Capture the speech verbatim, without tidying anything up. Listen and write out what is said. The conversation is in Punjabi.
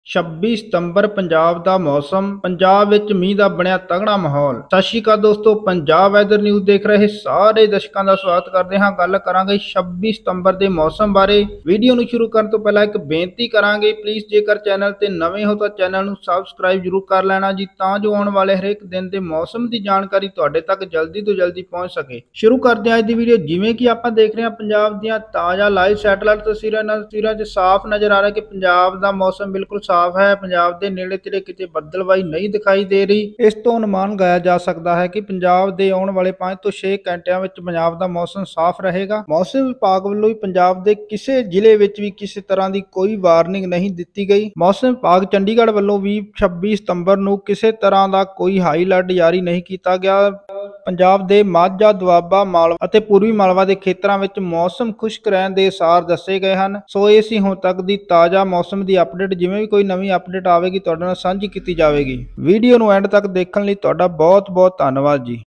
ਛੱਬੀ ਸਤੰਬਰ ਪੰਜਾਬ ਦਾ ਮੌਸਮ। ਪੰਜਾਬ ਵਿੱਚ ਮੀਂਹ ਦਾ ਬਣਿਆ ਤਗੜਾ ਮਾਹੌਲ। ਸਤਿ ਸ਼੍ਰੀ ਅਕਾਲ ਦੋਸਤੋ, ਪੰਜਾਬ ਵੈਦਰ ਨਿਊਜ਼ ਦੇਖ ਰਹੇ ਸਾਰੇ ਦਰਸ਼ਕਾਂ ਦਾ ਸਵਾਗਤ ਕਰਦੇ ਹਾਂ। ਗੱਲ ਕਰਾਂਗੇ ਛੱਬੀ ਸਤੰਬਰ ਦੇ ਮੌਸਮ ਬਾਰੇ। ਵੀਡੀਓ ਨੂੰ ਸ਼ੁਰੂ ਕਰਨ ਤੋਂ ਪਹਿਲਾਂ ਇੱਕ ਬੇਨਤੀ ਕਰਾਂਗੇ, ਪਲੀਜ਼ ਜੇਕਰ ਚੈਨਲ ਤੇ ਨਵੇਂ ਹੋ ਤਾਂ ਚੈਨਲ ਨੂੰ ਸਬਸਕ੍ਰਾਈਬ ਜ਼ਰੂਰ ਕਰ ਲੈਣਾ ਜੀ, ਤਾਂ ਜੋ ਆਉਣ ਵਾਲੇ ਹਰੇਕ ਦਿਨ ਦੇ ਮੌਸਮ ਦੀ ਜਾਣਕਾਰੀ ਤੁਹਾਡੇ ਤੱਕ ਜਲਦੀ ਤੋਂ ਜਲਦੀ ਪਹੁੰਚ ਸਕੇ। ਸ਼ੁਰੂ ਕਰਦੇ ਹਾਂ ਅੱਜ ਦੀ ਵੀਡੀਓ। ਜਿਵੇਂ ਕਿ ਆਪਾਂ ਦੇਖ ਰਹੇ ਹਾਂ ਪੰਜਾਬ ਦੀਆਂ ਤਾਜ਼ਾ ਲਾਈਵ ਸੈਟੇਲਾਈਟ ਤਸਵੀਰਾਂ ਨਾਲ ਤਸਵੀਰਾਂ 'ਚ ਸਾਫ਼ ਨਜ਼ਰ ਆ ਰਿਹਾ ਕਿ ਪੰਜਾਬ ਦਾ ਮੌਸਮ ਬਿਲਕੁਲ ਸਾਫ਼ ਹੈ। ਪੰਜਾਬ ਦੇ ਨੇੜੇ ਤੇੜੇ ਕਿਤੇ ਬੱਦਲਬਾਈ ਨਹੀਂ ਦਿਖਾਈ ਦੇ ਰਹੀ। ਇਸ ਤੋਂ ਅਨੁਮਾਨ ਲਗਾਇਆ ਜਾ ਸਕਦਾ ਹੈ ਕਿ ਪੰਜਾਬ ਦੇ ਆਉਣ ਵਾਲੇ ਪੰਜ ਤੋਂ ਛੇ ਘੰਟਿਆਂ ਵਿੱਚ ਪੰਜਾਬ ਦਾ ਮੌਸਮ ਸਾਫ਼ ਰਹੇਗਾ। ਮੌਸਮ ਵਿਭਾਗ ਵੱਲੋਂ ਵੀ ਪੰਜਾਬ ਦੇ ਕਿਸੇ ਜ਼ਿਲ੍ਹੇ ਵਿੱਚ ਵੀ ਕਿਸੇ ਤਰ੍ਹਾਂ ਦੀ ਕੋਈ ਵਾਰਨਿੰਗ ਨਹੀਂ ਦਿੱਤੀ ਗਈ। ਮੌਸਮ ਵਿਭਾਗ ਚੰਡੀਗੜ੍ਹ ਵੱਲੋਂ ਵੀ ਛੱਬੀ ਸਤੰਬਰ ਨੂੰ ਕਿਸੇ ਤਰ੍ਹਾਂ ਦਾ ਕੋਈ ਹਾਈ ਅਲਰਟ ਜਾਰੀ ਨਹੀਂ ਕੀਤਾ ਗਿਆ। ਪੰਜਾਬ ਦੇ ਮਾਝਾ, ਦੁਆਬਾ, ਮਾਲਵਾ ਅਤੇ ਪੂਰਬੀ ਮਾਲਵਾ ਦੇ ਖੇਤਰਾਂ ਵਿੱਚ ਮੌਸਮ ਖੁਸ਼ਕ ਰਹਿਣ ਦੇ ਅਸਾਰ ਦੱਸੇ ਗਏ ਹਨ। ਸੋ ਇਹ ਸੀ ਹੁਣ ਤੱਕ ਦੀ ਤਾਜ਼ਾ ਮੌਸਮ ਦੀ ਅਪਡੇਟ। ਜਿਵੇਂ ਵੀ ਕੋਈ ਨਵੀਂ ਅਪਡੇਟ ਆਵੇਗੀ ਤੁਹਾਡੇ ਨਾਲ ਸਾਂਝੀ ਕੀਤੀ ਜਾਵੇਗੀ। ਵੀਡੀਓ ਨੂੰ ਐਂਡ ਤੱਕ ਦੇਖਣ ਲਈ ਤੁਹਾਡਾ ਬਹੁਤ ਬਹੁਤ ਧੰਨਵਾਦ ਜੀ।